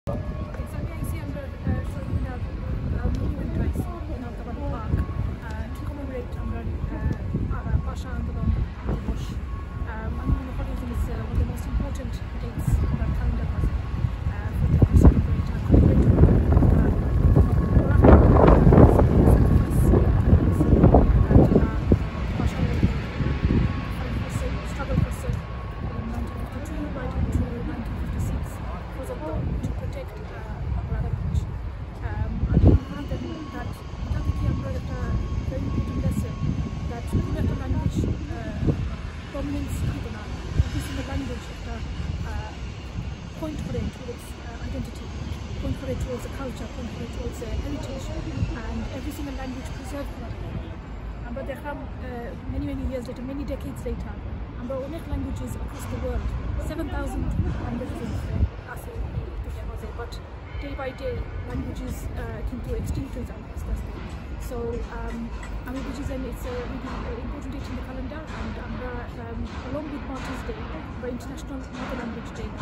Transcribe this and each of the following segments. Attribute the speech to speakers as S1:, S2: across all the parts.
S1: Point for it towards identity, point for it towards a culture, point for it towards a heritage, and every single language preserved. But there come many years later, many decades later, and there are languages across the world, 7,000 languages but day by day languages into extinct results. So which is it's a really important date in the calendar, and along with Martyrs Day, the International Mother Language Day,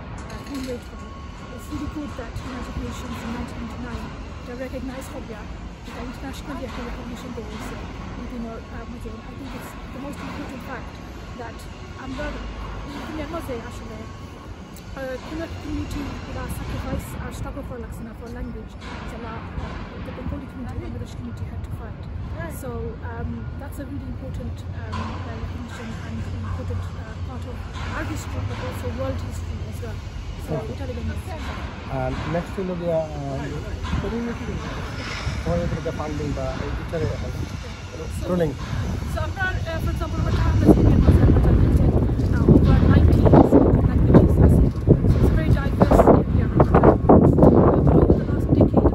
S1: it's really good that United Nations in 1999 recognized Hobya as an international recognition day also within our museum. I think it's the most important fact that community sacrifice our struggle for language, the Bengali community and the English community had to fight. So that's a really important recognition and important part of our history, but also world history as well. So
S2: next to the community funding running.
S1: So for example, over 90 languages. So it's very diverse area. Over the last decade,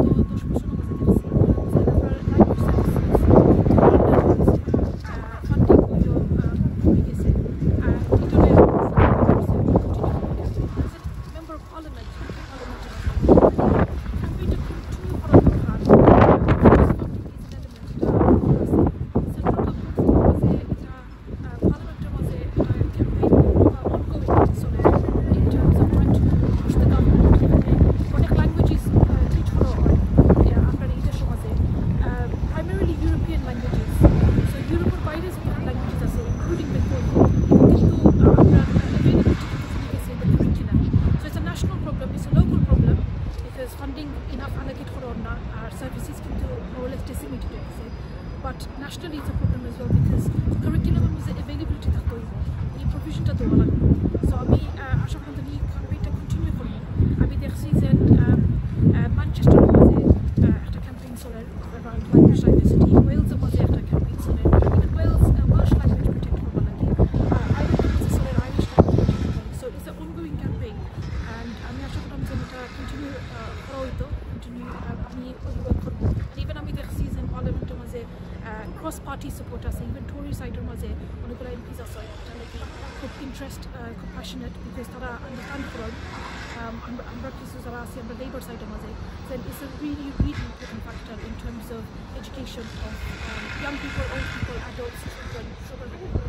S1: but nationally it's a problem as well because the curriculum is availability the provision to do. So we আশা করি the campaign continue করব আমি দেখছি যে Manchester মধ্যে একটা campaign চলে around language diversity, Wales মধ্যে একটা ক্যাম্পেইন চলে ওয়েলস ওয়েলশ language protect করব লাগে আইরিশ চলে Irish language, so it's an ongoing campaign and আমি আশা করি যে এটা continue করা হইতো continue আমি work করব and even আমি দেখছি যে পার্লামেন্টের মধ্যে cross party support আছে, even Tory side মধ্যে অনেকগুলো এমপিস আছে যারা খুব ইন্টারেস্ট খুব passionate because তারা understand করল আমরা কিছু যারা আছি আমরা লেবার সাইডের মধ্যে then it's a really important factor in terms of education of young people, old people, adults, children,